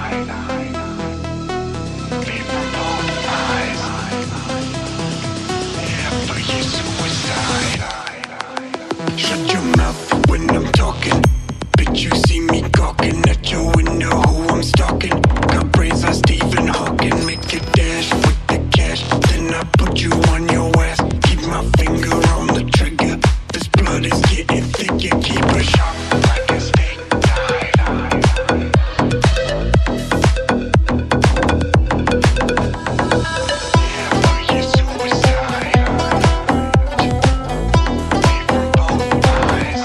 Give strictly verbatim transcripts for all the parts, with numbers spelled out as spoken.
Bleed from both eyes. Yeah, for your suicide. Shut your mouth when I'm talking. Bitch, you see me gawking at your window, who I'm stalking. Got brains like Stephen Hawking. Make a dash with the cash, then I put you on your ass. Keep my finger on the trigger. This blood is getting thicker. Keep it sharp like a steak knife. Yeah, for your suicide. Bleed from both eyes.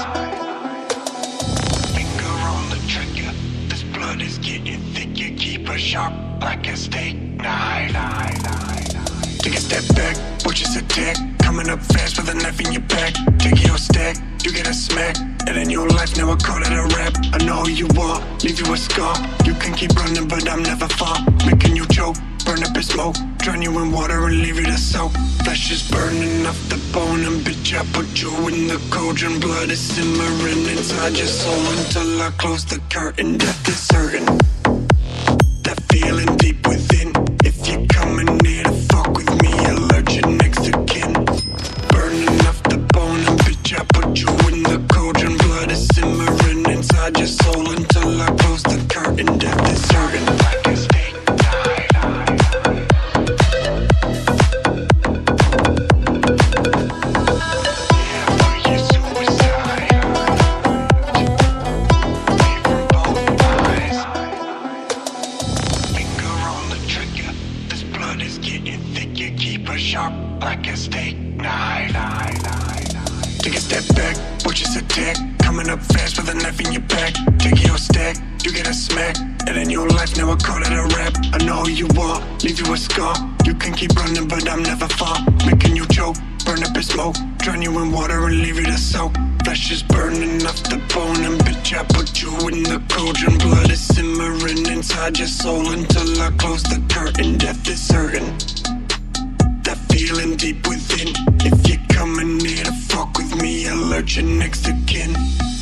Finger on the trigger. This blood is getting thicker. Keep it sharp like a steak knife. Take a step back, watch us attack. Coming up fast with a knife in your back. Take your stack, you get a smack. And in your life, now I call it a rap. I know who you are, leave you a scar. You can keep running, but I'm never far. Making you choke, burn up in smoke. Drown you in water and leave you to soak. Flesh is burning off the bone. And bitch, I put you in the cauldron. Blood is simmering inside your soul. Until I close the curtain, death is certain. That feeling deep within. If you're coming near to fuck with me, alert your next of kin. Burning off the bone, and bitch, I put you in the cauldron. Blood is simmering inside your soul. Until I close the curtain, death is certain. Like a steak knife. Yeah, for your suicide. Bleed from both eyes. Finger on the trigger. This blood is getting thicker. Keep it sharp like a steak knife. Take a step back, watch us attack. Coming up fast with a knife in your back. Take your stack, you get a smack. And in your life, now I call it a rap. I know who you are, leave you a scar. You can keep running, but I'm never far. Making you choke, burn up in smoke. Drown you in water and leave you to soak. Flesh is burning off the bone. And bitch, I put you in the cauldron. Blood is simmering inside your soul. Until I close the curtain, death is certain. That feeling deep within. If you're coming near to fuck with me, alert your next of kin.